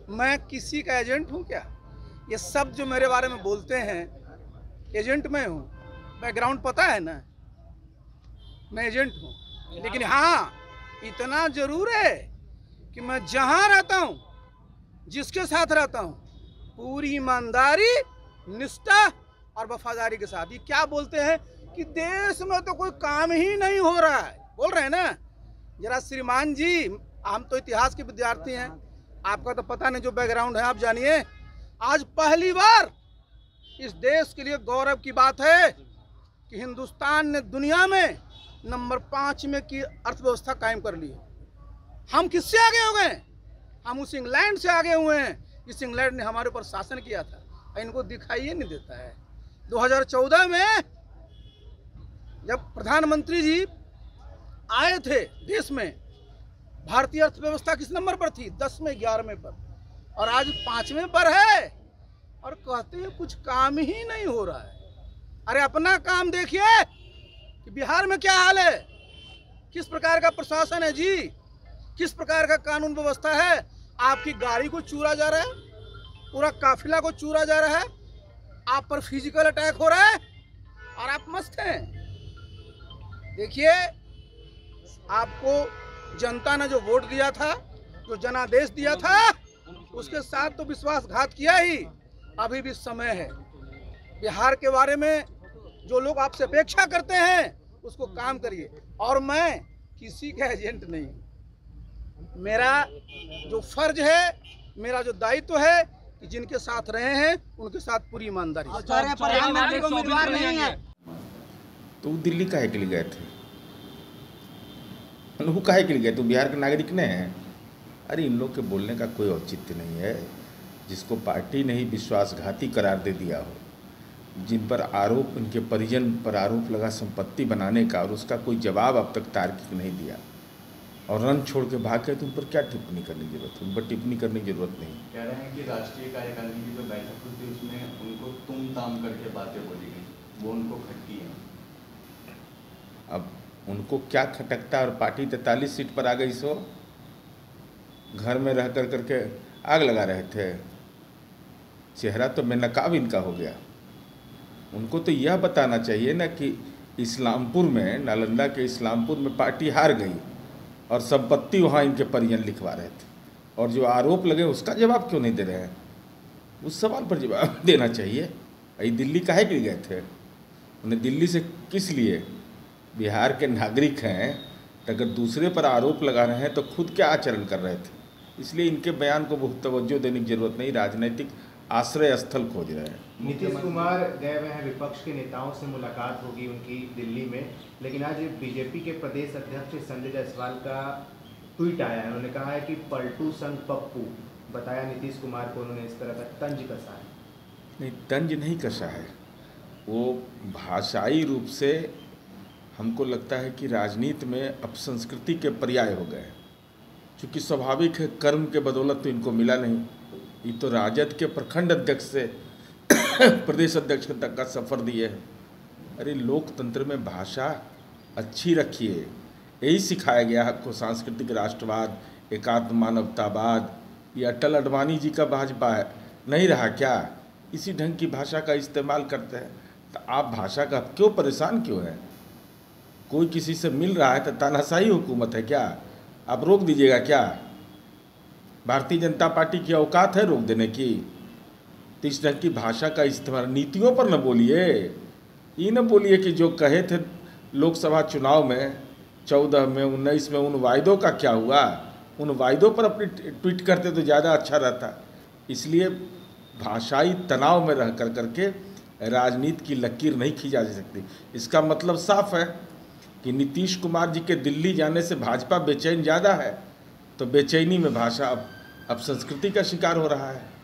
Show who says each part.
Speaker 1: मैं किसी का एजेंट हूँ क्या? ये सब जो मेरे बारे में बोलते हैं, एजेंट मैं हूँ। बैकग्राउंड पता है ना, मैं एजेंट हूँ। लेकिन हाँ, इतना जरूर है कि मैं जहाँ रहता हूँ, जिसके साथ रहता हूँ, पूरी ईमानदारी, निष्ठा और वफादारी के साथ। ये क्या बोलते हैं कि देश में तो कोई काम ही नहीं हो रहा है, बोल रहे हैं ना। जरा श्रीमान जी, हम तो इतिहास के विद्यार्थी हैं, आपका तो पता नहीं जो बैकग्राउंड है, आप जानिए। आज पहली बार इस देश के लिए गौरव की बात है कि हिंदुस्तान ने दुनिया में नंबर 5 में की अर्थव्यवस्था कायम कर ली है। हम किससे आगे हो गए? हम उस इंग्लैंड से आगे हुए हैं जिस इंग्लैंड ने हमारे ऊपर शासन किया था। इनको दिखाई नहीं देता है। 2014 में जब प्रधानमंत्री जी आए थे देश में, भारतीय अर्थव्यवस्था किस नंबर पर थी? 10 में 11वें पर, और आज 5वें पर है। और कहते हैं कुछ काम ही नहीं हो रहा है। अरे अपना काम देखिए कि बिहार में क्या हाल है, किस प्रकार का प्रशासन है जी, किस प्रकार का कानून व्यवस्था है। आपकी गाड़ी को चूरा जा रहा है, पूरा काफिला को चूरा जा रहा है, आप पर फिजिकल अटैक हो रहा है और आप मस्त हैं। देखिए, आपको जनता ने जो वोट दिया था, जो जनादेश दिया था, उसके साथ तो विश्वासघात किया ही। अभी भी समय है। बिहार के बारे में जो लोग आपसे अपेक्षा करते हैं, उसको काम करिए। और मैं किसी का एजेंट नहीं, मेरा जो फर्ज है, मेरा जो दायित्व है कि जिनके साथ रहे हैं उनके साथ पूरी ईमानदारी।
Speaker 2: प्रधानमंत्री को उम्मीदवार नहीं है
Speaker 3: तो दिल्ली काहे के लिए गए थे? वो काहे के लिए गए? तो बिहार के नागरिक ने हैं। अरे इन लोग के बोलने का कोई औचित्य नहीं है। जिसको पार्टी ने ही विश्वासघाती करार दे दिया हो, जिन पर आरोप, उनके परिजन पर आरोप लगा संपत्ति बनाने का, और उसका कोई जवाब अब तक तार्किक नहीं दिया, और रन छोड़ के भाग गए, तो उन पर क्या टिप्पणी करने की जरूरत है? उन पर टिप्पणी करने की जरूरत नहीं।
Speaker 4: कह रहे हैं कि राष्ट्रीय कार्यकारिणी की जो बैठक हुई थी उसमें उनको तुम ताम करके बातें बोली गई, वो उनको खटकी है।
Speaker 3: अब उनको क्या खटकता, और पार्टी 43 सीट पर आ गई, सो घर में रह कर करके आग लगा रहे थे। चेहरा तो बेनकाब इनका हो गया। उनको तो यह बताना चाहिए ना कि इस्लामपुर में, नालंदा के इस्लामपुर में पार्टी हार गई और संपत्ति वहाँ इनके परिजन लिखवा रहे थे, और जो आरोप लगे उसका जवाब क्यों नहीं दे रहे हैं? उस सवाल पर जवाब देना चाहिए। अभी दिल्ली काहे के लिए गए थे? उन्हें दिल्ली से किस लिए? बिहार के नागरिक हैं, तो अगर दूसरे पर आरोप लगा रहे हैं तो खुद क्या आचरण कर रहे थे? इसलिए इनके बयान को बहुत तवज्जो देने की जरूरत नहीं। राजनीतिक आश्रय स्थल खोज रहे हैं।
Speaker 5: नीतीश कुमार गए हुए हैं, विपक्ष के नेताओं से मुलाकात होगी उनकी दिल्ली में, लेकिन आज बीजेपी के प्रदेश अध्यक्ष संजय जायसवाल का ट्वीट आया है। उन्होंने कहा है कि पलटू संग पप्पू, बताया नीतीश कुमार को उन्होंने इस तरह का तंज कसा है।
Speaker 3: नहीं, तंज नहीं कसा है, वो भाषाई रूप से हमको लगता है कि राजनीति में अपसंस्कृति के पर्याय हो गए। चूँकि स्वाभाविक है, कर्म के बदौलत तो इनको मिला नहीं। ये तो राजद के प्रखंड अध्यक्ष से प्रदेश अध्यक्ष तक का सफ़र दिए है। अरे लोकतंत्र में भाषा अच्छी रखिए, यही सिखाया गया आपको। सांस्कृतिक राष्ट्रवाद, एकात्म मानवतावाद, ये अटल अडवाणी जी का भाजपा है, नहीं रहा क्या? इसी ढंग की भाषा का इस्तेमाल करते हैं। तो आप भाषा का क्यों परेशान क्यों है? कोई किसी से मिल रहा है तो तानाशाही हुकूमत है क्या? आप रोक दीजिएगा क्या? भारतीय जनता पार्टी की औकात है रोक देने की? तो इस ढंग की भाषा का इस्तेमाल, नीतियों पर न बोलिए। ये न बोलिए कि जो कहे थे लोकसभा चुनाव में 14 में, 19 में, उन वायदों का क्या हुआ? उन वायदों पर अपनी ट्वीट करते तो ज़्यादा अच्छा रहता। इसलिए भाषाई तनाव में रह कर करके राजनीति की लकीर नहीं खींचा जा सकती। इसका मतलब साफ है कि नीतीश कुमार जी के दिल्ली जाने से भाजपा बेचैन ज़्यादा है, तो बेचैनी में भाषा अब संस्कृति का शिकार हो रहा है।